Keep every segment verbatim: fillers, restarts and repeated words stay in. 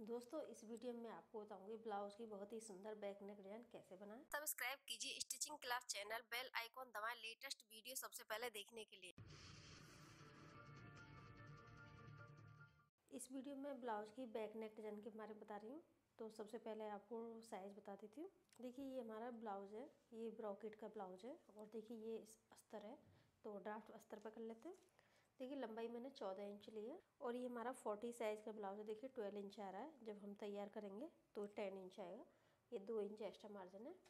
दोस्तों इस वीडियो में आपको बताऊंगी ब्लाउज की बहुत ही सुंदर बैक नेक डिजाइन कैसे बनाएं। सब्सक्राइब कीजिए stitching class channel, bell icon दबाएं लेटेस्ट वीडियो सबसे पहले देखने के लिए। इस वीडियो में ब्लाउज की बैक नेक डिजाइन के बारे में बता रही हूँ। तो सबसे पहले आपको साइज बता देती हूँ। देखिए ये हमारा ब्लाउज है, ये ब्रॉकेट का ब्लाउज है और देखिए ये अस्तर है, तो ड्राफ्ट अस्तर पर कर लेते हैं। देखिए लंबाई मैंने चौदह इंच ली है और ये हमारा चालीस साइज का ब्लाउज है। देखिए बारह इंच आ रहा है, जब हम तैयार करेंगे तो दस इंच आएगा। ये दो इंच एक्स्ट्रा मार्जिन है।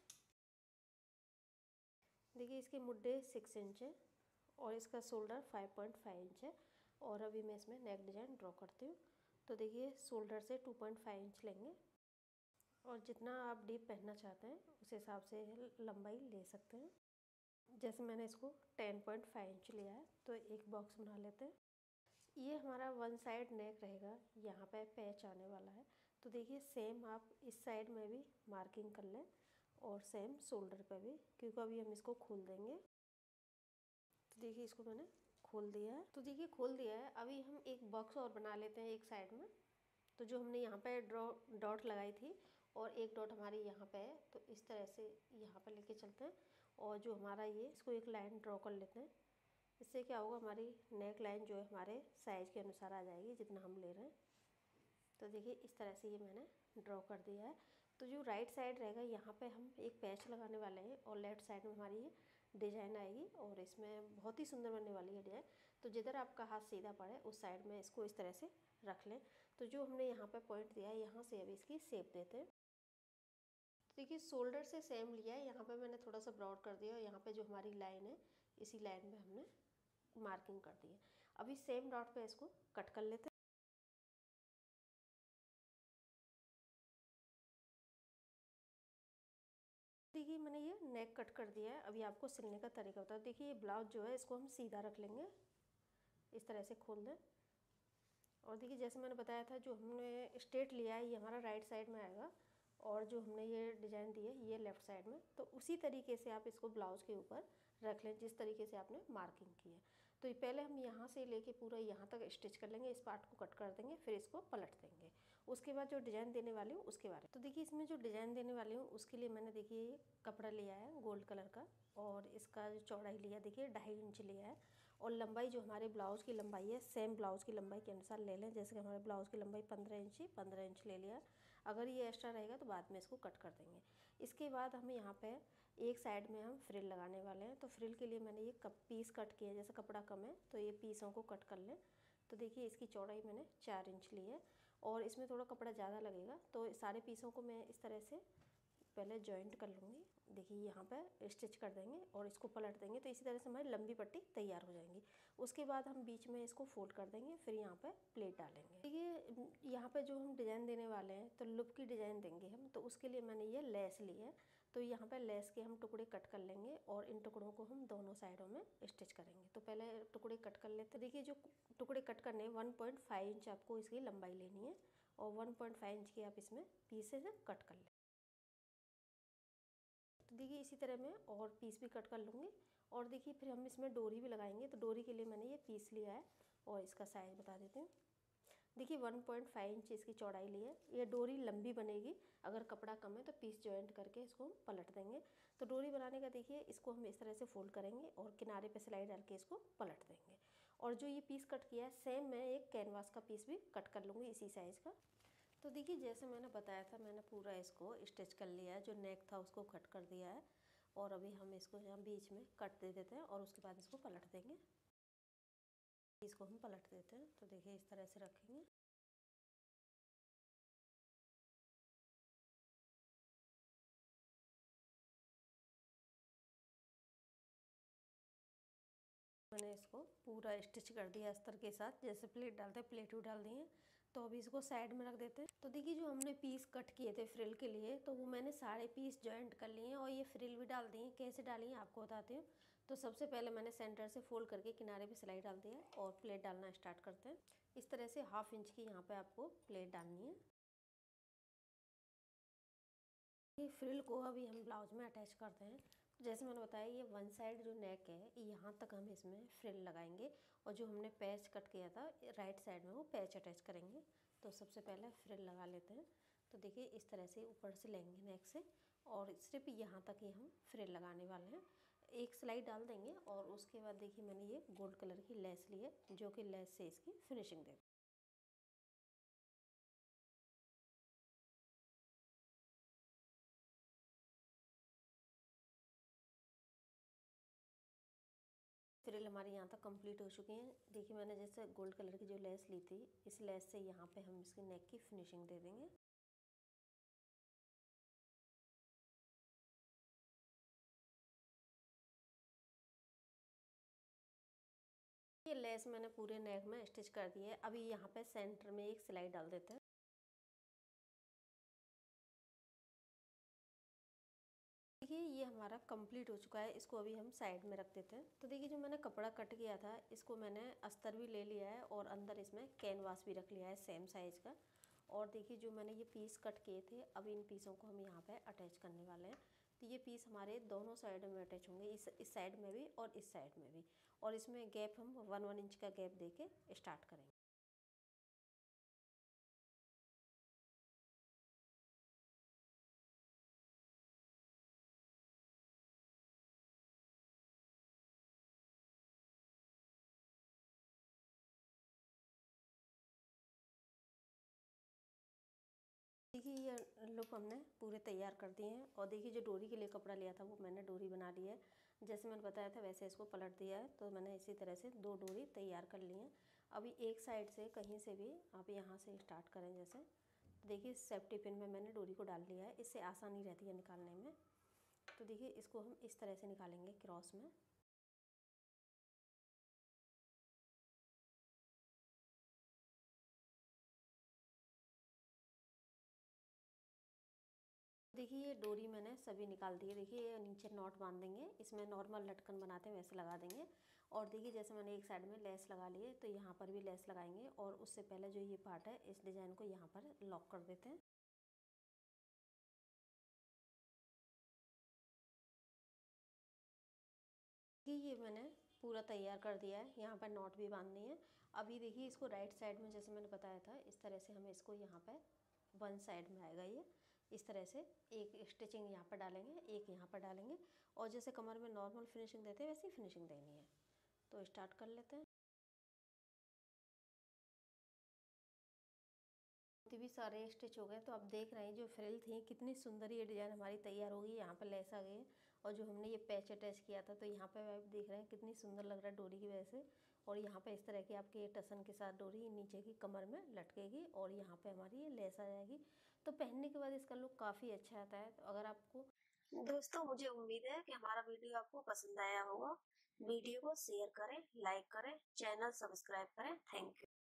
देखिए इसके मुड्डे सिक्स इंच है और इसका shoulder five point five inch है। और अभी मैं इसमें नेक डिजाइन ड्रॉ करती हूँ। तो देखिए शोल्डर से टू पॉइंट फाइव इंच लेंगे और जितना आप डीप पहनना चाहते हैं उस हिसाब से लंबाई ले सकते हैं। जैसे मैंने इसको टेन पॉइंट फाइव इंच लिया है, तो एक बॉक्स बना लेते हैं। ये हमारा वन साइड नेक रहेगा, यहाँ पे पैच आने वाला है। तो देखिए सेम आप इस साइड में भी मार्किंग कर लें और सेम शोल्डर पे भी, क्योंकि अभी हम इसको खोल देंगे। तो देखिए इसको मैंने खोल दिया है। तो देखिए खोल दिया है। अभी हम एक बॉक्स और बना लेते हैं एक साइड में। तो जो हमने यहाँ पे ड्रॉ डॉट लगाई थी और एक डॉट हमारी यहाँ पे है, तो इस तरह से यहाँ पे लेके चलते हैं और जो हमारा ये इसको एक लाइन ड्रॉ कर लेते हैं। इससे क्या होगा, हमारी नेक लाइन जो है हमारे साइज़ के अनुसार आ जाएगी जितना हम ले रहे हैं। तो देखिए इस तरह से ये मैंने ड्रॉ कर दिया है। तो जो राइट साइड रहेगा यहाँ पे हम एक पैच लगाने वाले हैं और लेफ्ट साइड में हमारी ये डिजाइन आएगी और इसमें बहुत ही सुंदर बनने वाली है डिजाइन। तो जिधर आपका हाथ सीधा पड़े उस साइड में इसको इस तरह से रख लें। तो जो हमने यहाँ पे पॉइंट दिया है यहाँ से अभी इसकी शेप देते हैं। तो देखिए शोल्डर से सेम लिया है, यहाँ पे मैंने थोड़ा सा ब्रॉड कर दिया और यहाँ पे जो हमारी लाइन है इसी लाइन में हमने मार्किंग कर दी है। अभी सेम डॉट पे इसको कट कर लेते हैं। देखिए मैंने ये नेक कट कर दिया है। अभी आपको सिलने का तरीका बता। देखिए ये ब्लाउज जो है इसको हम सीधा रख लेंगे, इस तरह से खोल दें। और देखिए जैसे मैंने बताया था, जो हमने स्ट्रेट लिया है ये हमारा राइट साइड में आएगा और जो हमने ये डिज़ाइन दी है ये लेफ़्ट साइड में। तो उसी तरीके से आप इसको ब्लाउज़ के ऊपर रख लें जिस तरीके से आपने मार्किंग की है। तो ये पहले हम यहाँ से लेके पूरा यहाँ तक स्टिच कर लेंगे, इस पार्ट को कट कर देंगे, फिर इसको पलट देंगे। उसके बाद जो डिज़ाइन देने वाली हूँ उसके बारे में। तो देखिए इसमें जो डिज़ाइन देने वाली हूँ उसके लिए मैंने देखिए ये कपड़ा लिया है गोल्ड कलर का और इसका जो चौड़ाई लिया देखिए ढाई इंच लिया है और लंबाई जो हमारे ब्लाउज़ की लंबाई है सेम ब्लाउज़ की लंबाई के अनुसार ले लें। जैसे कि हमारे ब्लाउज़ की लंबाई पंद्रह इंच ही पंद्रह इंच ले लिया। अगर ये एक्स्ट्रा रहेगा तो बाद में इसको कट कर देंगे। इसके बाद हम यहाँ पे एक साइड में हम फ्रिल लगाने वाले हैं। तो फ्रिल के लिए मैंने ये कप पीस कट किया है, जैसे कपड़ा कम है तो ये पीसों को कट कर लें। तो देखिए इसकी चौड़ाई मैंने चार इंच ली है और इसमें थोड़ा कपड़ा ज़्यादा लगेगा, तो सारे पीसों को मैं इस तरह से पहले जॉइंट कर लूँगी। देखिए यहाँ पर स्टिच कर देंगे और इसको पलट देंगे, तो इसी तरह से हमारी लंबी पट्टी तैयार हो जाएंगी। उसके बाद हम बीच में इसको फोल्ड कर देंगे, फिर यहाँ पर प्लेट डालेंगे। देखिए यहाँ पे जो हम डिज़ाइन देने वाले हैं तो लुप की डिज़ाइन देंगे हम, तो उसके लिए मैंने ये लेस ली है। तो यहाँ पे लेस के हम टुकड़े कट कर लेंगे और इन टुकड़ों को हम दोनों साइडों में स्टिच करेंगे। तो पहले टुकड़े कट कर लेते हैं। देखिए जो टुकड़े कट करने वन पॉइंट फाइव इंच आपको इसकी लंबाई लेनी है और वन पॉइंट फाइव इंच की आप इसमें पीसेस कट कर लें। तो देखिए इसी तरह मैं और पीस भी कट कर लूँगी। और देखिए फिर हम इसमें डोरी भी लगाएंगे। तो डोरी के लिए मैंने ये पीस लिया है और इसका साइज बता देते हैं। देखिए वन पॉइंट फाइव इंच इसकी चौड़ाई ली है। ये डोरी लंबी बनेगी, अगर कपड़ा कम है तो पीस जॉइंट करके इसको हम पलट देंगे। तो डोरी बनाने का देखिए इसको हम इस तरह से फोल्ड करेंगे और किनारे पे सिलाई डाल के इसको पलट देंगे। और जो ये पीस कट किया है सेम मैं एक कैनवास का पीस भी कट कर लूँगी इसी साइज़ का। तो देखिए जैसे मैंने बताया था, मैंने पूरा इसको स्टिच कर लिया है, जो नेक था उसको कट कर दिया है और अभी हम इसको यहाँ बीच में कट दे देते हैं और उसके बाद इसको पलट देंगे। इसको हम पलट देते हैं। तो देखिए इस तरह से रखेंगे। मैंने इसको पूरा स्टिच कर दिया अस्तर के साथ, जैसे प्लेट डालते हैं प्लेट भी डाल दी है। तो अभी इसको साइड में रख देते हैं। तो देखिए जो हमने पीस कट किए थे फ्रिल के लिए, तो वो मैंने सारे पीस जॉइंट कर लिए हैं और ये फ्रिल भी डाल दी है। कैसे डाली है आपको बताती हूँ। तो सबसे पहले मैंने सेंटर से फोल्ड करके किनारे पे सिलाई डाल दिया और प्लेट डालना स्टार्ट करते हैं। इस तरह से हाफ इंच की यहाँ पे आपको प्लेट डालनी है। ये फ्रिल को अभी हम ब्लाउज में अटैच करते हैं। जैसे मैंने बताया ये वन साइड जो नेक है यहाँ तक हम इसमें फ्रिल लगाएंगे और जो हमने पैच कट किया था राइट साइड में वो पैच अटैच करेंगे। तो सबसे पहले फ्रिल लगा लेते हैं। तो देखिए इस तरह से ऊपर से लेंगे नेक से, और सिर्फ यहाँ तक ही हम फ्रिल लगाने वाले हैं। एक सिलाई डाल देंगे और उसके बाद देखिए मैंने ये गोल्ड कलर की लेस ली है, जो कि लेस से इसकी फिनिशिंग दे। फ्रिल हमारे यहाँ तक कंप्लीट हो चुकी हैं। देखिए मैंने जैसे गोल्ड कलर की जो लेस ली थी, इस लेस से यहाँ पे हम इसकी नेक की फिनिशिंग दे देंगे। ये लेस मैंने पूरे नेक में स्टिच कर दी है। अभी यहाँ पे सेंटर में एक सिलाई डाल देते हैं। देखिए ये हमारा कंप्लीट हो चुका है, इसको अभी हम साइड में रख देते हैं। तो देखिए जो मैंने कपड़ा कट किया था, इसको मैंने अस्तर भी ले लिया है और अंदर इसमें कैनवास भी रख लिया है सेम साइज़ का। और देखिए जो मैंने ये पीस कट किए थे, अब इन पीसों को हम यहाँ पे अटैच करने वाले हैं। तो ये पीस हमारे दोनों साइड में अटैच होंगे, इस इस साइड में भी और इस साइड में भी। और इसमें गैप हम वन वन इंच का गैप दे के स्टार्ट करेंगे। देखिए ये लुक हमने पूरे तैयार कर दिए हैं। और देखिए जो डोरी के लिए कपड़ा लिया था, वो मैंने डोरी बना ली है। जैसे मैंने बताया था वैसे इसको पलट दिया है। तो मैंने इसी तरह से दो डोरी तैयार कर ली हैं। अभी एक साइड से कहीं से भी आप यहाँ से स्टार्ट करें। जैसे देखिए सेफ्टी पिन में मैंने डोरी को डाल लिया है, इससे आसानी रहती है निकालने में। तो देखिए इसको हम इस तरह से निकालेंगे क्रॉस में। देखिए ये डोरी मैंने सभी निकाल दी है। देखिए ये नीचे नॉट बांध देंगे, इसमें नॉर्मल लटकन बनाते हैं वैसे लगा देंगे। और देखिए जैसे मैंने एक साइड में लेस लगा ली है, तो यहाँ पर भी लेस लगाएंगे। और उससे पहले जो ये पार्ट है, इस डिज़ाइन को यहाँ पर लॉक कर देते हैं। देखिए ये मैंने पूरा तैयार कर दिया है, यहाँ पर नॉट भी बांधनी है। अभी देखिए इसको राइट साइड में जैसे मैंने बताया था, इस तरह से हमें इसको यहाँ पर वन साइड में आएगा ये। इस तरह से एक स्टिचिंग यहाँ पर डालेंगे, एक यहाँ पर डालेंगे। और जैसे कमर में नॉर्मल फिनिशिंग देते हैं वैसी फिनिशिंग देनी है। तो स्टार्ट कर लेते हैं। भी सारे स्टिच हो गए। तो आप देख रहे हैं जो फ्रिल थी कितनी सुंदर ये डिज़ाइन हमारी तैयार होगी। यहाँ पर लेस आ गई है, और जो हमने ये पैच अटैच किया था, तो यहाँ पे आप देख रहे हैं कितनी सुंदर लग रहा है डोरी की वजह से। और यहाँ पे इस तरह की आपके ये टसन के साथ डोरी नीचे की कमर में लटकेगी, और यहाँ पे हमारी ये लेस आ जाएगी। तो पहनने के बाद इसका लुक काफ़ी अच्छा आता है। तो अगर आपको दोस्तों, मुझे उम्मीद है कि हमारा वीडियो आपको पसंद आया होगा। वीडियो को शेयर करें, लाइक करें, चैनल सब्सक्राइब करें। Thank you.